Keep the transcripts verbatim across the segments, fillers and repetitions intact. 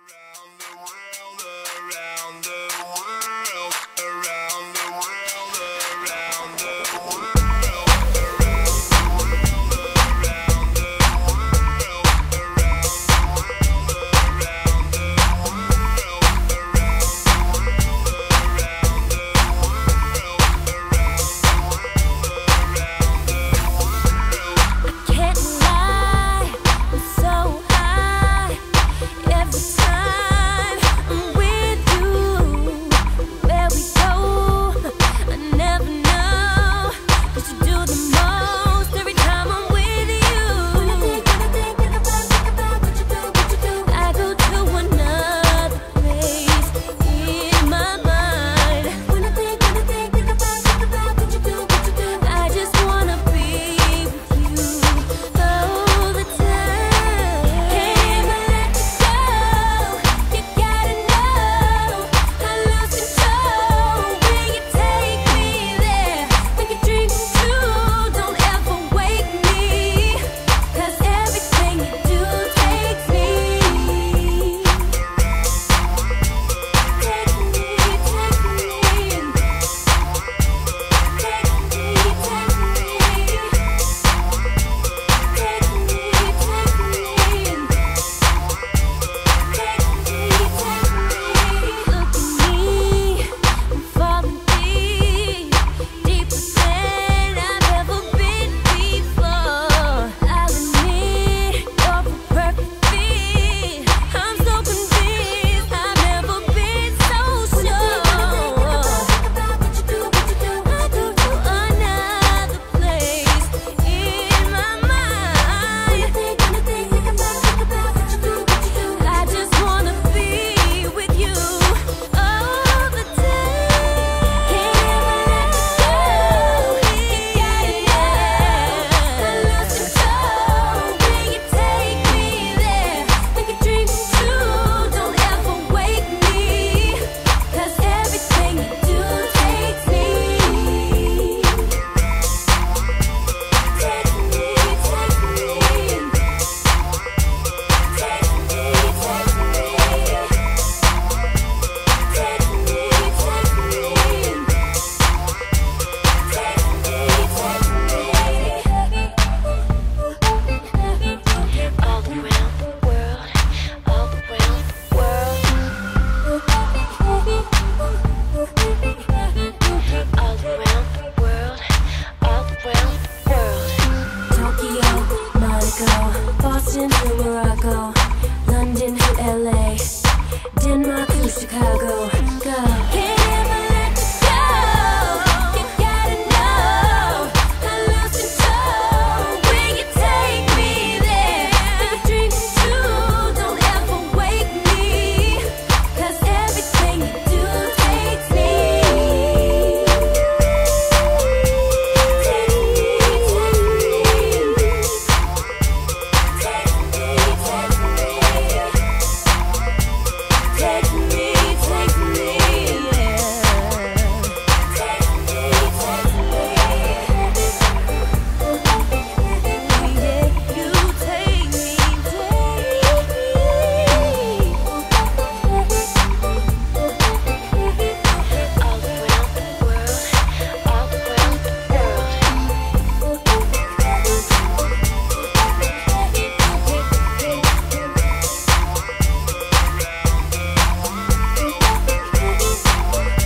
Boston to Morocco, London to L A, Denmark to Chicago. Go. Can't ever let you go. You gotta know I lost control. Will you take me there? If you dream too, don't ever wake me, 'cause everything you do takes me.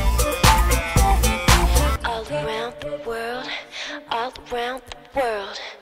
All around the world, all around the world.